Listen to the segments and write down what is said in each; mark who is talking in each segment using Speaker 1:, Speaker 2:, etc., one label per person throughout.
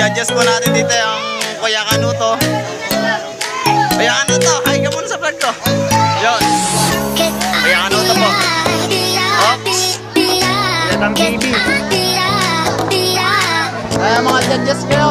Speaker 1: judges po natin dito yung Kuya Kanuto. Kuya Kanuto, hi ka muna sa vlog ko. Yun. Kuya Kanuto po. Oops. Letang TV. Ay, mga judges kayo.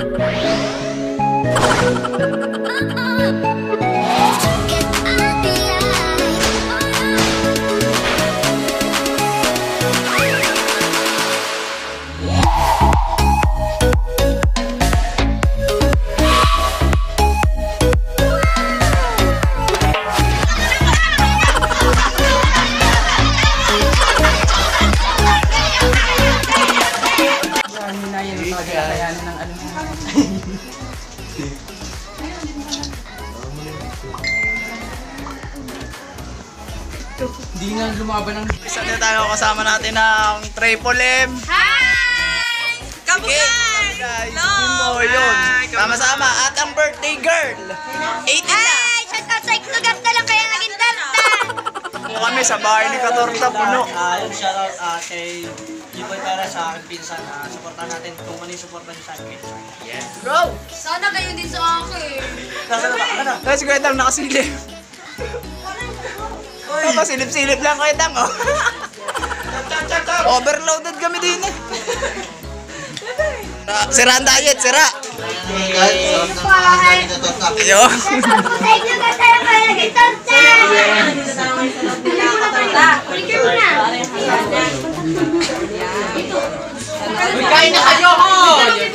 Speaker 2: Hindi nga lumaban ng...
Speaker 1: Isa na tayo kasama natin ng Triple M.
Speaker 3: Hi! Kabugan!
Speaker 1: Hello! Yun. Sama-sama. At ang birthday girl. 18 na.
Speaker 3: Hi! Shout out sa Iklugat na lang kaya naging tarta!
Speaker 1: Puno kami sa bahay ni Katorta. Puno.
Speaker 4: Yung shoutout kay Jiboy para sa aking pinsan. Supportan natin kung ano yung supportan niyo sa akin.
Speaker 1: Yes, bro.
Speaker 3: Sana kayo din sa akin.
Speaker 4: Nasa na ba? Ano?
Speaker 1: Tapos si Kuwetang nakasilip. Tapos silip-silip lang Kuwetang, oh. Overloaded kami din eh. Sira ang diet, sira. Yo.
Speaker 3: Sa Iklugat na lang kaya naging tarta! Picture mo na!
Speaker 2: Kain na kayo!